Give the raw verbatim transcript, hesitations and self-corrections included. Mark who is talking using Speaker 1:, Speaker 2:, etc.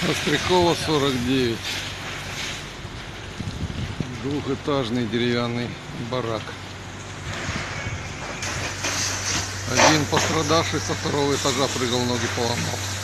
Speaker 1: Острякова сорок девять. Двухэтажный деревянный барак. Один пострадавший со второго этажа прыгал, ноги поломал.